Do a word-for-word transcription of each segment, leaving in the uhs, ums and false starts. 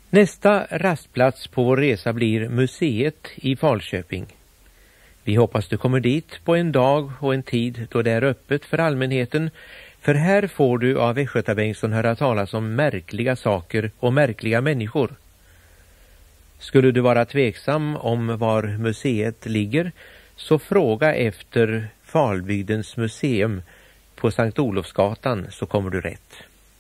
Nästa rastplats på vår resa blir museet i Falköping. Vi hoppas du kommer dit på en dag och en tid då det är öppet för allmänheten, för här får du av Västgöta Bengtsson höra talas om märkliga saker och märkliga människor. Skulle du vara tveksam om var museet ligger, så fråga efter Falbygdens museum på Sankt Olofsgatan, så kommer du rätt.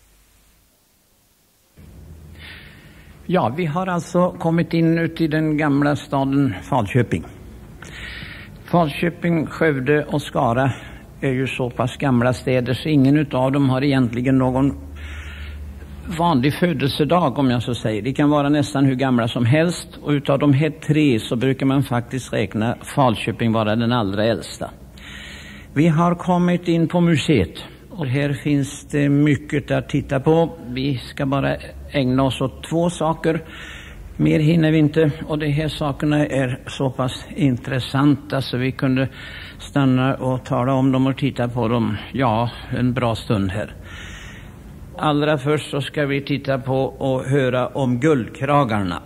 Ja, vi har alltså kommit in ut i den gamla staden Falköping. Falköping, Skövde och Skara är ju så pass gamla städer så ingen av dem har egentligen någon vanlig födelsedag, om jag så säger. De kan vara nästan hur gamla som helst, och utav de här tre så brukar man faktiskt räkna Falköping vara den allra äldsta. Vi har kommit in på museet och här finns det mycket att titta på. Vi ska bara ägna oss åt två saker. Mer hinner vi inte, och de här sakerna är så pass intressanta så vi kunde stanna och tala om dem och titta på dem, ja, en bra stund här. Allra först så ska vi titta på och höra om guldkragarna.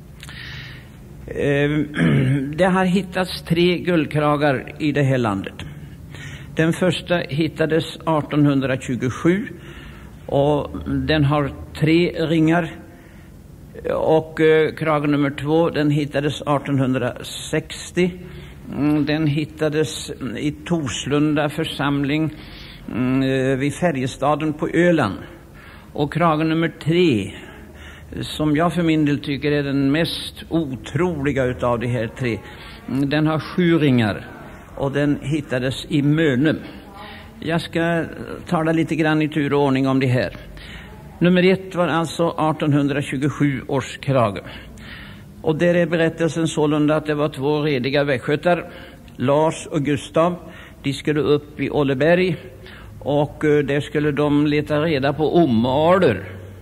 Det har hittats tre guldkragar i det här landet. Den första hittades arton tjugosju och den har tre ringar. Och eh, kragen nummer två, den hittades arton sextio. Mm, den hittades i Torslunda församling mm, vid Färjestaden på Öland. Och kragen nummer tre, som jag för min del tycker är den mest otroliga utav de här tre, mm, den har sju ringar och den hittades i Mönum. Jag ska tala lite grann i tur och ordning om det här. Nummer ett var alltså arton tjugosju års krage. Och där är berättelsen sålunda att det var två rediga västgötar, Lars och Gustav. De skulle upp i Ålleberg och där skulle de leta reda på omaler.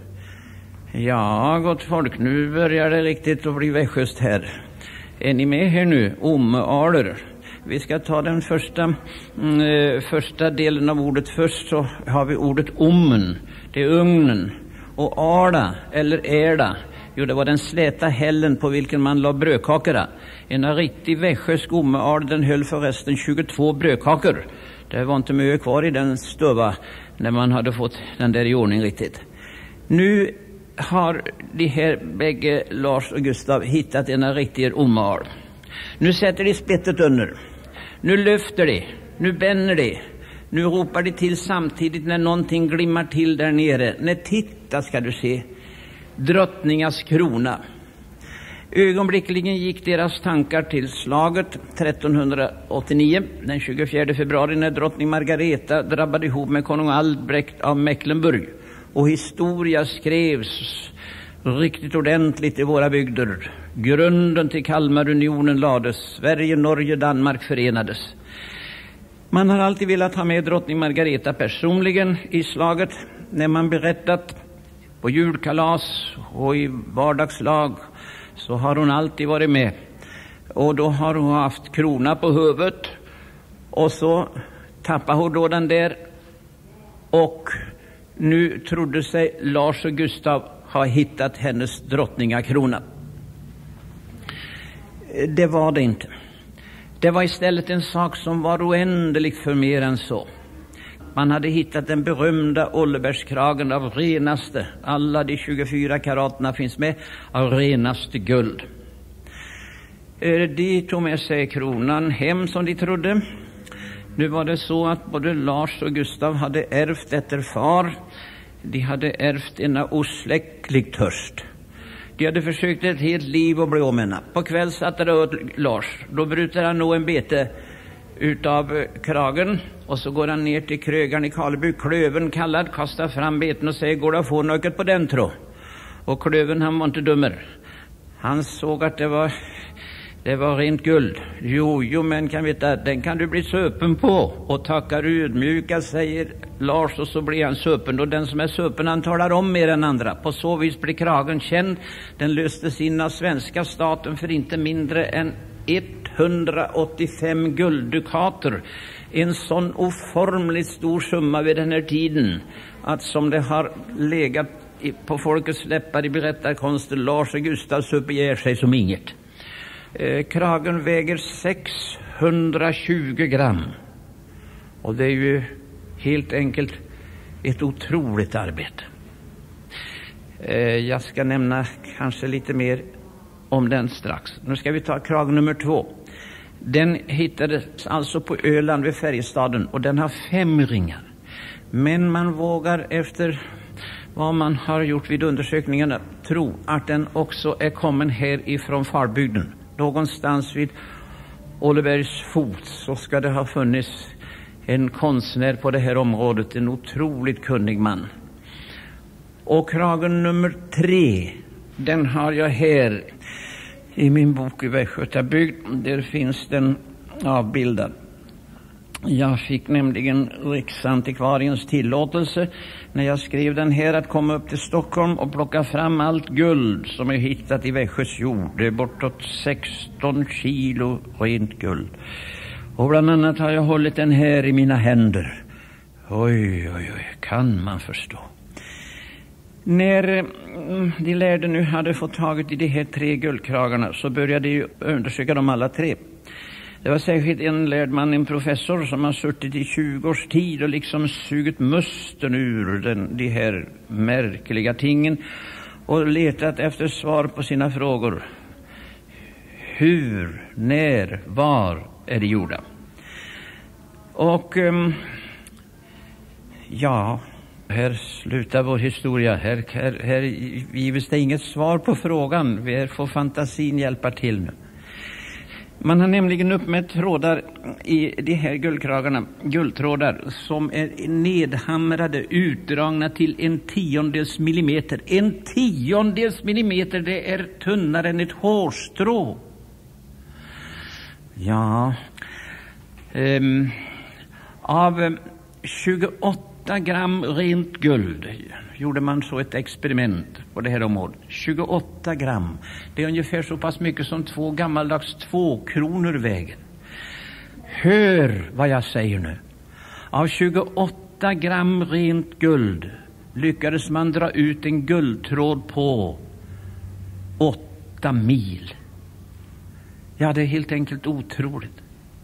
Ja, gott folk, nu börjar det riktigt att bli västgöst här. Är ni med här nu? Omaler. Vi ska ta den första, mm, första delen av ordet först, så har vi ordet ommen. Det är ugnen. Och arda, eller ärda, jo det var den släta hällen på vilken man la brödkakorna. En riktig västgötsk omeard, den höll förresten tjugotvå brödkakor. Det var inte mycket kvar i den stöva när man hade fått den där i ordning riktigt. Nu har de här bägge, Lars och Gustav, hittat en riktig omeard. Nu sätter de spettet under. Nu lyfter de. Nu bänner de. Nu ropar de till samtidigt när någonting glimmar till där nere. Nej, titta ska du se. Drottningas krona. Ögonblickligen gick deras tankar till slaget tretton åttionio, den tjugofjärde februari, när drottning Margareta drabbade ihop med konung Albrecht av Mecklenburg. Och historia skrevs riktigt ordentligt i våra bygder. Grunden till Kalmarunionen lades. Sverige, Norge, Danmark förenades. Man har alltid velat ha med drottning Margareta personligen i slaget när man berättat på julkalas och i vardagslag, så har hon alltid varit med. Och då har hon haft krona på huvudet och så tappade hon då den där, och nu trodde sig Lars och Gustav ha hittat hennes drottningakrona. Det var det inte. Det var istället en sak som var oändligt för mer än så. Man hade hittat den berömda Ållebergskragen av renaste, alla de tjugofyra karaterna finns med, av renaste guld. De tog med sig kronan hem som de trodde. Nu var det så att både Lars och Gustav hade ärvt efter far. De hade ärvt en osläcklig törst. De hade försökt ett helt liv att bli av med henne. På kväll satte det åt Lars. Då brutade han nog en bete utav kragen. Och så går han ner till krögaren i Karleby. Klöven kallad, kastar fram beten och säger: går det att få något på den, tro? Och klöven, han var inte dummer. Han såg att det var, det var rent guld. Jo, jo, men kan veta, den kan du bli söpen på. Och tackar ödmjuka, säger Lars, och så blir han söpen. Och den som är söpen, han talar om mer än andra. På så vis blir kragen känd. Den löstes in av svenska staten för inte mindre än etthundraåttiofem gulddukater. En sån oformligt stor summa vid den här tiden att som det har legat i, på folkets läppar i berättarkonsten Lars och Gustav begär sig som inget. Eh, kragen väger sexhundratjugo gram. Och det är ju helt enkelt ett otroligt arbete. Eh, jag ska nämna kanske lite mer om den strax. Nu ska vi ta krag nummer två. Den hittades alltså på Öland vid Färjestaden och den har fem ringar. Men man vågar efter vad man har gjort vid undersökningarna tro att den också är kommen här ifrån Farbygden. Någonstans vid Ålebergs fot så ska det ha funnits en konstnär på det här området, en otroligt kunnig man. Och kragen nummer tre, den har jag här i min bok i Västgötabygd. Där finns den avbildad. Jag fick nämligen Riksantikvariens tillåtelse när jag skrev den här att komma upp till Stockholm och plocka fram allt guld som är hittat i Västgös jord. Det är bortåt sexton kilo rent guld. Och bland annat har jag hållit den här i mina händer. Oj, oj, oj, kan man förstå. När de lärde nu hade fått taget i de här tre guldkragarna så började de undersöka dem alla tre. Det var särskilt en lärd man, en professor, som har suttit i tjugo års tid och liksom sugit musten ur den, de här märkliga tingen och letat efter svar på sina frågor. Hur, när, var är de gjorda? Och um, ja, här slutar vår historia. Här, här, här gives det inget svar på frågan. Vi får fantasin hjälpa till nu. Man har nämligen uppmätt trådar i de här guldkragarna, guldtrådar som är nedhamrade, utdragna till en tiondels millimeter. En tiondels millimeter, det är tunnare än ett hårstrå. Ja, um, av tjugoåtta gram rent guld gjorde man så ett experiment på det här området. tjugoåtta gram. Det är ungefär så pass mycket som två gammaldags två kronor väger. Hör vad jag säger nu. Av tjugoåtta gram rent guld lyckades man dra ut en guldtråd på åtta mil. Ja, det är helt enkelt otroligt.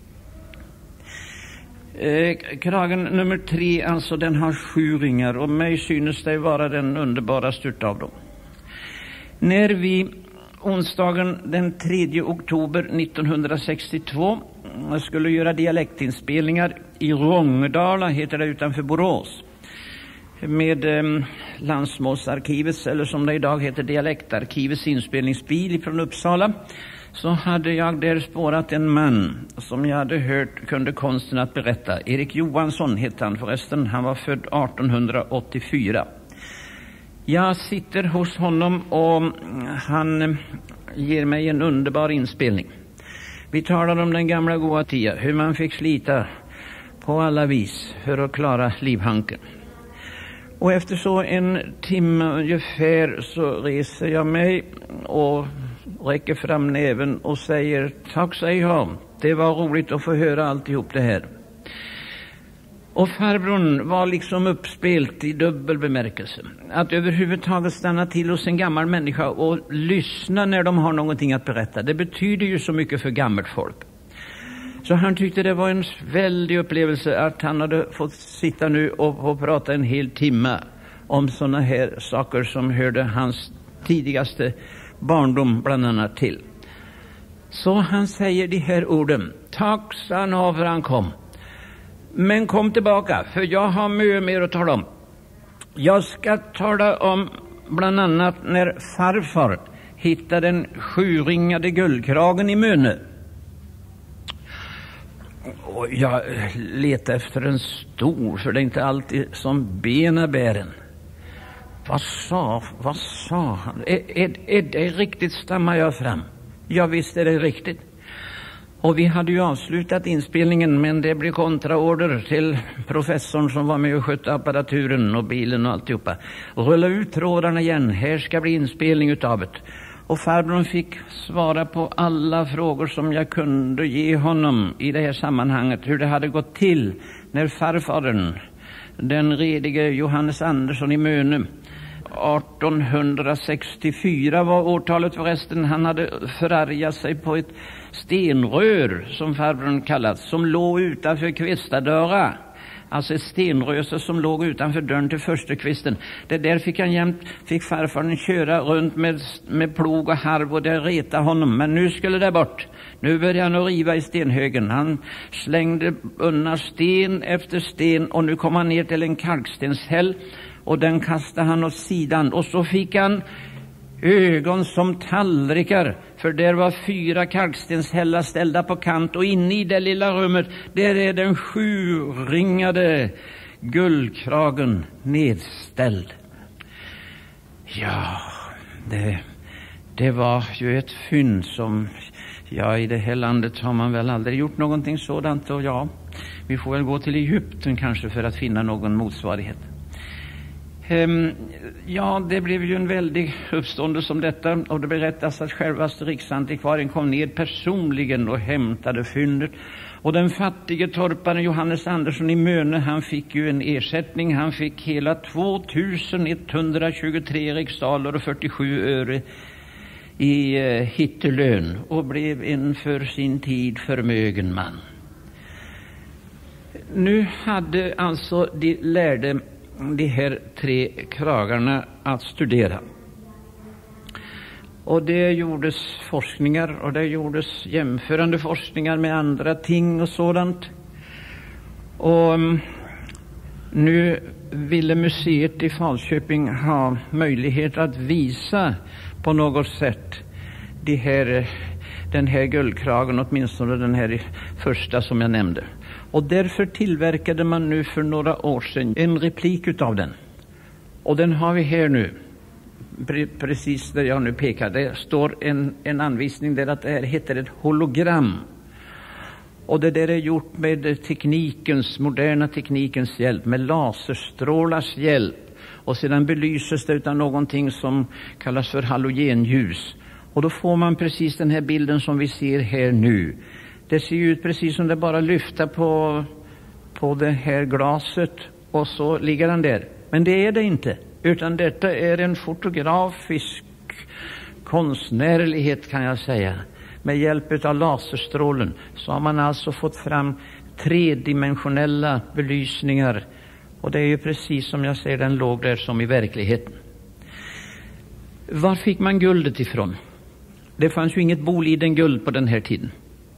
Eh, kragen nummer tre, alltså den har sju ringar och mig synes det vara den underbaraste utav dem. När vi onsdagen den tredje oktober nittonhundrasextiotvå skulle göra dialektinspelningar i Rångedala, heter det, utanför Borås, med eh, Landsmålsarkivets, eller som det idag heter Dialektarkivets inspelningsbil från Uppsala, så hade jag där spårat en man som jag hade hört kunde konsten att berätta. Erik Johansson hette han förresten. Han var född artonhundraåttiofyra. Jag sitter hos honom och han ger mig en underbar inspelning. Vi talar om den gamla goda tiden, hur man fick slita på alla vis för att klara livhanken. Och efter så en timme ungefär så reser jag mig och räcker fram näven och säger tack, säger jag. Det var roligt att få höra alltihop det här. Och farbrorn var liksom uppspelt i dubbel bemärkelse. Att överhuvudtaget stanna till hos en gammal människa och lyssna när de har någonting att berätta. Det betyder ju så mycket för gammalt folk. Så han tyckte det var en väldig upplevelse att han hade fått sitta nu och, och prata en hel timme om sådana här saker som hörde hans tidigaste barndom bland annat till. Så han säger de här orden. Tack, sa han av för han kom. Men kom tillbaka, för jag har mycket mer att tala om. Jag ska tala om bland annat när farfar hittade den sjuringade guldkragen i Mönö. Och jag letar efter en stor, för det är inte alltid som bena bären. Vad sa, vad sa han? Är, är, är det riktigt, stammar jag fram? Ja, visst är det riktigt. Och vi hade ju avslutat inspelningen, men det blev kontraorder till professorn som var med och skötte apparaturen och bilen och alltihopa. Rulla ut trådarna igen, här ska bli inspelning utav det. Och farbrorn fick svara på alla frågor som jag kunde ge honom i det här sammanhanget. Hur det hade gått till när farfadern, den redige Johannes Andersson i Mönö, artonhundrasextiofyra var årtalet förresten. Han hade förargat sig på ett stenrör, som farbrorn kallats, som låg utanför kvistadörra. Alltså ett stenröse som låg utanför dörren till första kvisten. Det där fick han jämt, fick farfaren köra runt med, med plog och harv, och det reta honom. Men nu skulle det bort. Nu började han att riva i stenhögen. Han slängde undan sten efter sten, och nu kom han ner till en kalkstenshäll, och den kastade han åt sidan. Och så fick han ögon som tallrikar, för där var fyra kalkstenshällar ställda på kant, och inne i det lilla rummet där är den sjuringade guldkragen nedställd. Ja, det, det var ju ett fynd som, ja, i det här landet har man väl aldrig gjort någonting sådant, och ja, vi får väl gå till Egypten kanske för att finna någon motsvarighet. Um, ja, det blev ju en väldig uppståndelse om detta, och det berättas att självaste riksantikvarien kom ner personligen och hämtade fyndet. Och den fattige torparen Johannes Andersson i Möne, han fick ju en ersättning. Han fick hela tvåtusen etthundratjugotre riksdaler och fyrtiosju öre i uh, hittelön, och blev en för sin tid förmögen man. Nu hade alltså de lärde de här tre kragarna att studera. Och det gjordes forskningar, och det gjordes jämförande forskningar med andra ting och sådant. Och nu ville museet i Falköping ha möjlighet att visa på något sätt de här, den här guldkragen, åtminstone den här första som jag nämnde. Och därför tillverkade man nu för några år sedan en replik utav den. Och den har vi här nu. Pre- precis där jag nu pekar. Det står en, en anvisning där att det här heter ett hologram. Och det där är gjort med teknikens, moderna teknikens hjälp, med laserstrålars hjälp. Och sedan belyses det utan någonting som kallas för halogenljus. Och då får man precis den här bilden som vi ser här nu. Det ser ut precis som det bara lyfter på, på det här glaset, och så ligger den där. Men det är det inte, utan detta är en fotografisk konstnärlighet, kan jag säga. Med hjälp av laserstrålen så har man alltså fått fram tredimensionella belysningar. Och det är ju precis som jag ser den låg där som i verkligheten. Var fick man guldet ifrån? Det fanns ju inget Boliden guld på den här tiden.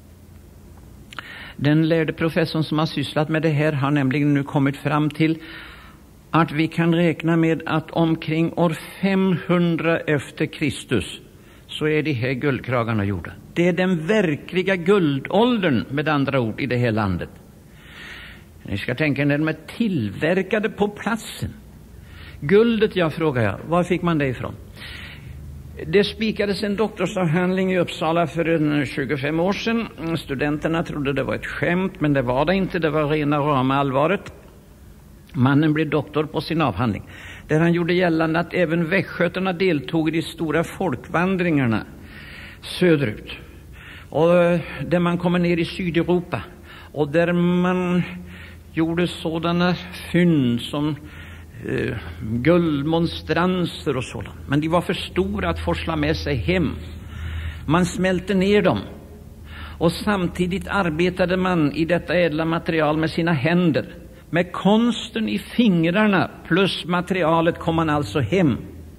Den lärde professorn som har sysslat med det här har nämligen nu kommit fram till att vi kan räkna med att omkring år femhundra efter Kristus så är de här guldkragarna gjorda. Det är den verkliga guldåldern, med andra ord, i det här landet. Ni ska tänka när de är tillverkade på platsen. Guldet, jag frågar jag, var fick man det ifrån? Det spikades en doktorsavhandling i Uppsala för en tjugofem år sedan. Studenterna trodde det var ett skämt, men det var det inte. Det var rena rama allvaret. Mannen blev doktor på sin avhandling, där han gjorde gällande att även västgötarna deltog i de stora folkvandringarna söderut. Och där man kommer ner i Sydeuropa, och där man gjorde sådana fynd som Uh, guldmonstranser och sådant. Men de var för stora att forsla med sig hem. Man smälte ner dem. Och samtidigt arbetade man i detta ädla material med sina händer. Med konsten i fingrarna plus materialet kom man alltså hem.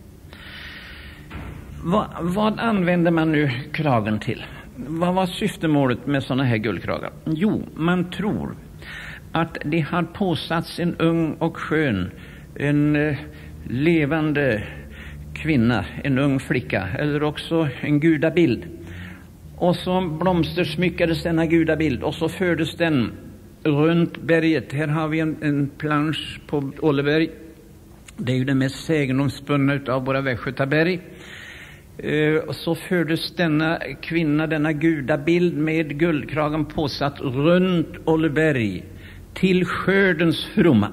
Va, vad använde man nu kragen till? Vad var syftemålet med sådana här guldkragar? Jo, man tror att det har påsatts en ung och skön, en eh, levande kvinna, en ung flicka, eller också en gudabild. Och så blomstersmyckades denna gudabild, och så fördes den runt berget. Här har vi en, en plansch på Åleberg. Det är ju det mest sägenomspunna av våra västgötaberg. Eh, och så fördes denna kvinna, denna gudabild med guldkragen påsatt runt Åleberg till skördens fromma.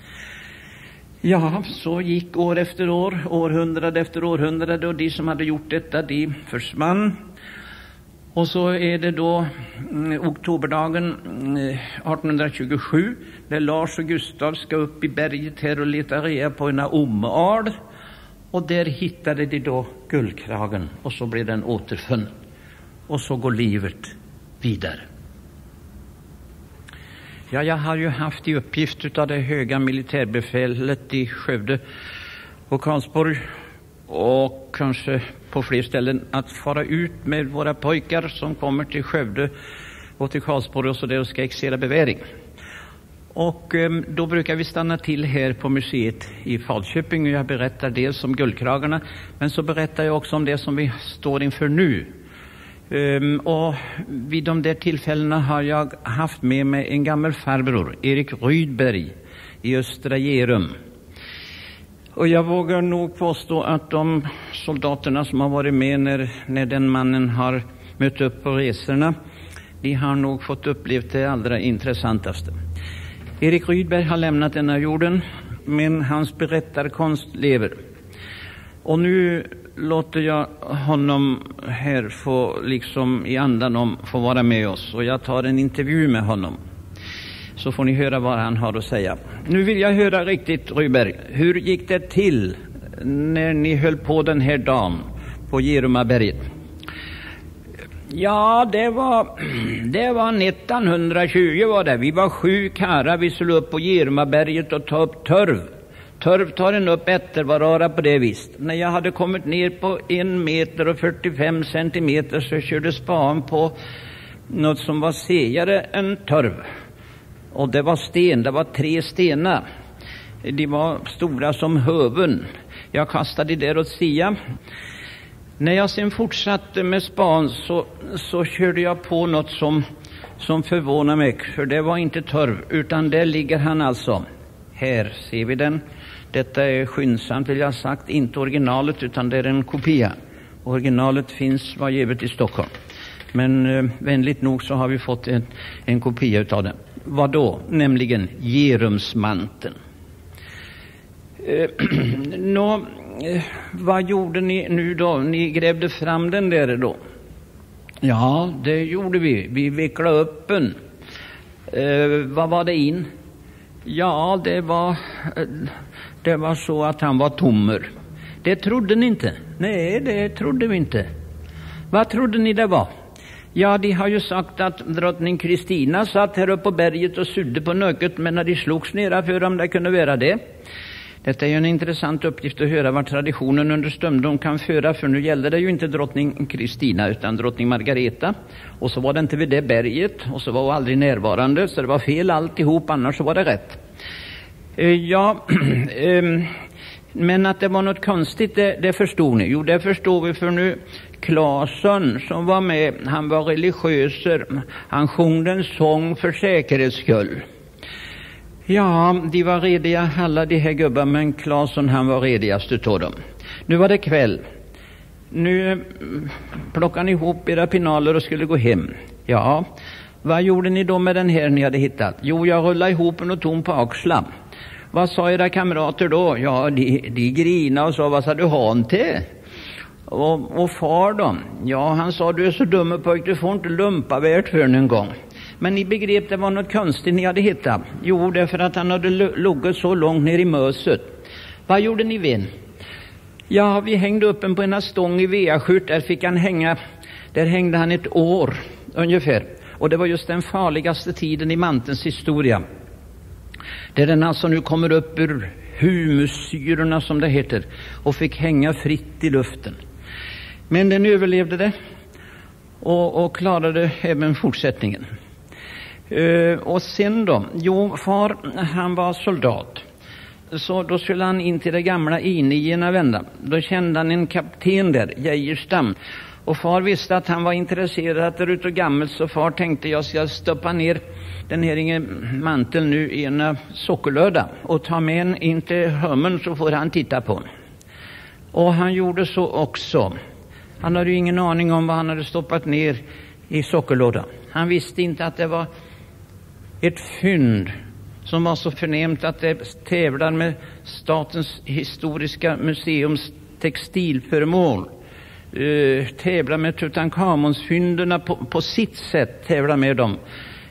Ja, så gick år efter år, århundrade efter århundrade, och de som hade gjort detta, de försvann. Och så är det då mm, oktoberdagen mm, arton tjugosju, där Lars och Gustav ska upp i berget här och leta reda på en omal. Och där hittade de då guldkragen, och så blev den återfunnen. Och så går livet vidare. Ja, jag har ju haft i uppgift av det höga militärbefälet i Skövde och Karlsborg, och kanske på fler ställen, att fara ut med våra pojkar som kommer till Skövde och till Karlsborg och så där och ska exera beväring. Och eh, då brukar vi stanna till här på museet i Falköping, och jag berättar dels om guldkragarna, men så berättar jag också om det som vi står inför nu. Um, och vid de där tillfällena har jag haft med mig en gammal farbror, Erik Rydberg i Östra Gerum. Och jag vågar nog påstå att de soldaterna som har varit med när, när den mannen har mött upp på resorna, de har nog fått uppleva det allra intressantaste. Erik Rydberg har lämnat denna jorden, men hans berättarkonst lever. Och nu låter jag honom här få, liksom i andan om, få vara med oss. Och jag tar en intervju med honom. Så får ni höra vad han har att säga. Nu vill jag höra riktigt, Rydberg. Hur gick det till när ni höll på den här dagen på Gerumaberget? Ja, det var, det var nittonhundratjugo var det. Vi var sju karlar, vi skulle upp på Gerumaberget och ta upp törv. Törv tar en upp efter varandra på det vis. När jag hade kommit ner på en meter och fyrtiofem centimeter så körde span på något som var segare än törv. Och det var sten, det var tre stenar. De var stora som höven. Jag kastade där åt sidan. När jag sen fortsatte med span så, så körde jag på något som, som förvånade mig. För det var inte törv, utan där ligger han alltså. Här ser vi den. Detta är skyndsamt, vill jag ha sagt, inte originalet utan det är en kopia. Originalet finns var givet i Stockholm. Men eh, vänligt nog så har vi fått en, en kopia utav den. Vad då? Nämligen Gerumsmanteln. Eh, nå, eh, vad gjorde ni nu då? Ni grävde fram den där då? Ja, det gjorde vi. Vi vecklade upp den. Eh, vad var det in? Ja, det var, det var så att han var tommer. Det trodde ni inte? Nej, det trodde vi inte. Vad trodde ni det var? Ja, de har ju sagt att drottning Kristina satt här uppe på berget och sydde på nöcket, men när de slogs nere för om det kunde vara det. Detta är ju en intressant uppgift att höra vad traditionen under stundom kan föra, för nu gällde det ju inte drottning Kristina utan drottning Margareta. Och så var det inte vid det berget, och så var hon aldrig närvarande, så det var fel alltihop, annars så var det rätt. Uh, ja, um, men att det var något konstigt, det, det förstod ni. Jo, det förstod vi, för nu Claesson som var med, han var religiöser. Han sjöng en sång för säkerhets skull. Ja, de var rediga alla de här gubbar, men Claesson han var redigast utav dem. Nu var det kväll. Nu plockade ni ihop era pinaler och skulle gå hem. Ja, vad gjorde ni då med den här ni hade hittat? Jo, jag rullade ihop den och tom på axlar. Vad sa era kamrater då? Ja, de, de grina och sa, vad sa du han till? Och, och far då? Ja, han sa, du är så dum pojk, du får inte lumpa värt för en gång. Men ni begrep det var något konstigt ni hade hittat. Jo, därför att han hade luggat så långt ner i möset. Vad gjorde ni vid? Ja, vi hängde upp en på en stång i Veaskjut. Där fick han hänga, där hängde han ett år ungefär. Och det var just den farligaste tiden i mantens historia. Där den alltså nu kommer upp ur humussyrorna som det heter. Och fick hänga fritt i luften. Men den överlevde det. Och, och klarade även fortsättningen. Uh, och sen då? Jo, far han var soldat. Så då skulle han in till det gamla I nio vända. Då kände han en kapten där, Geijerstam. Och far visste att han var intresserad där utav gammalt, så far tänkte jag ska stoppa ner den här manteln nu i en sockerlöda och ta med en in till hömmen så får han titta på. Och han gjorde så också. Han hade ju ingen aning om vad han hade stoppat ner i sockerlådan. Han visste inte att det var ett fynd som var så förnämt att det tävlar med Statens historiska museums textilföremål. Uh, tävlar med Tutankhamonsfynderna på, på sitt sätt, tävlar med dem.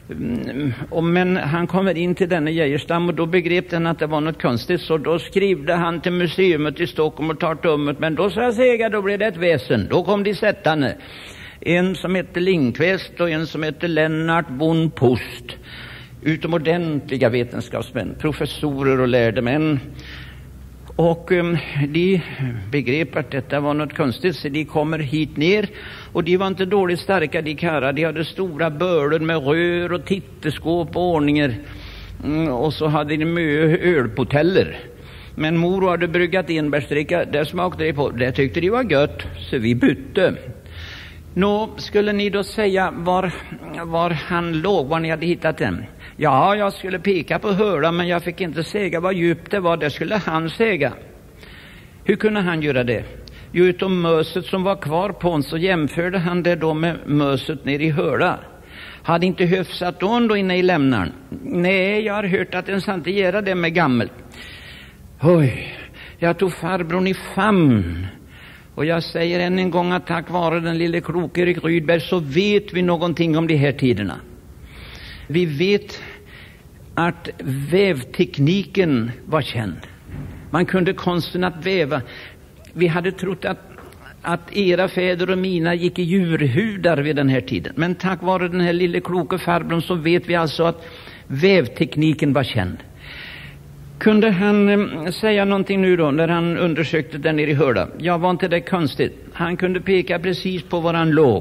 Och men han kommer in till denna Geijerstam och då begrep han att det var något konstigt, så då skrivde han till museet i Stockholm och Tartummet, men då sa jag säga, då blev det ett väsen. Då kom de sättande. En som hette Lindqvist och en som hette Lennart von Post. Utomordentliga vetenskapsmän, professorer och lärde män. Och um, de begrep att detta var något konstigt, så de kommer hit ner. Och de var inte dåligt starka, de karrar. De hade stora börden med rör och titteskåp och ordningar. Mm, och så hade de mycket ölpoteller. Men mor hade bryggat enbärsdricka, där smakade de på. Det tyckte de var gött, så vi bytte. Nå, skulle ni då säga var, var han låg, var ni hade hittat den? Ja, jag skulle peka på höra, men jag fick inte säga vad djupt det var. Det skulle han säga. Hur kunde han göra det? Jo, utom möset som var kvar på honom, så jämförde han det då med möset nere i höra. Hade inte höfsat då inne i lämnaren? Nej, jag har hört att den inte göra det med gammel. Oj, jag tog farbrorn i famn. Och jag säger än en gång att tack vare den lille kloke Erik Rydberg så vet vi någonting om de här tiderna. Vi vet att vävtekniken var känd. Man kunde konsten att väva. Vi hade trott att, att era fäder och mina gick i djurhudar vid den här tiden. Men tack vare den här lille kloke farbrorn så vet vi alltså att vävtekniken var känd. Kunde han eh, säga någonting nu då när han undersökte den nere i hörda? Ja, var inte det konstigt? Han kunde peka precis på var han låg.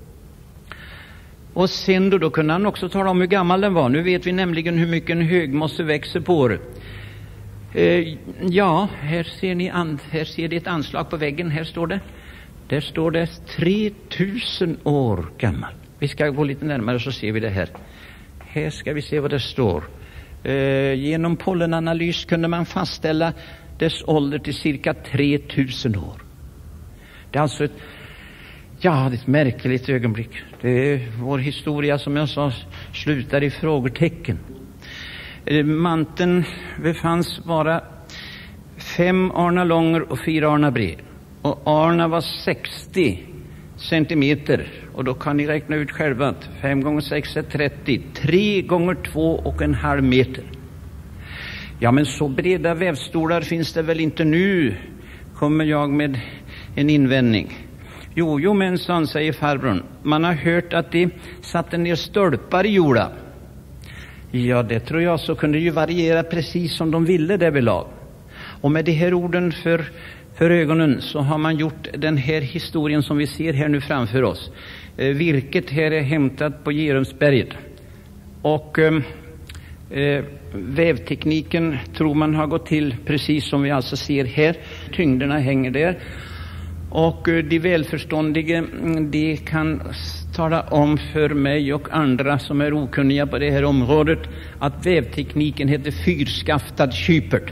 Och sen då, då kunde han också tala om hur gammal den var. Nu vet vi nämligen hur mycket en högmosse växer på det. Eh, ja, här ser ni an, här ser det ett anslag på väggen. Här står det. Där står det tre tusen år gammal. Vi ska gå lite närmare så ser vi det här. Här ska vi se vad det står. Eh, genom pollenanalys kunde man fastställa dess ålder till cirka tre tusen år. Det är alltså ett, ja, det är ett märkligt ögonblick. Det är vår historia, som jag sa, slutar i frågetecken. Eh, manteln befanns vara fem arna lång och fyra arna bred. Och arna var sextio centimeter. Och då kan ni räkna ut själva att fem gånger sex är trettio. tre gånger två och en halv meter. Ja, men så breda vävstolar finns det väl inte nu, kommer jag med en invändning. Jo, jo mensan, säger farbrorn. Man har hört att de satte ner stolpar i jorda. Ja, det tror jag så kunde ju variera precis som de ville det belag. Och med de här orden för För ögonen så har man gjort den här historien som vi ser här nu framför oss. Eh, virket här är hämtat på Gerumsberget. Och eh, vävtekniken tror man har gått till precis som vi alltså ser här. Tyngderna hänger där. Och eh, de välförståndiga, de kan tala om för mig och andra som är okunniga på det här området att vävtekniken heter fyrskaftad kypert.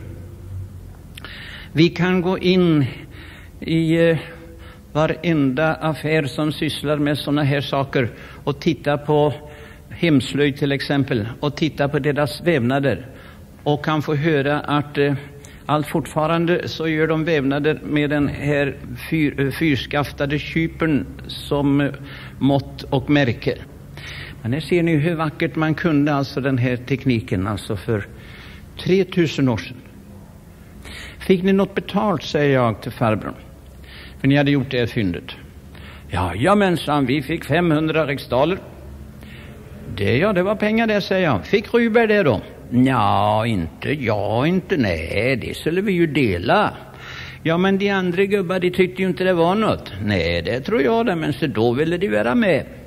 Vi kan gå in i eh, varenda affär som sysslar med sådana här saker och titta på hemslöjd till exempel och titta på deras vävnader och kan få höra att eh, allt fortfarande så gör de vävnader med den här fyr, eh, fyrskaftade kypern som eh, mått och märke. Men här ser ni hur vackert man kunde alltså den här tekniken alltså för tre tusen år sedan. Fick ni något betalt, säger jag till farbrorn, för ni hade gjort det fyndet. Ja, jamensan, vi fick femhundra riksdaler. Det, ja, det var pengar det, säger jag. Fick Rydberg det då? Ja, inte, ja, inte, nej, det skulle vi ju dela. Ja, men de andra gubbar, de tyckte ju inte det var något. Nej, det tror jag det, men så då ville de vara med.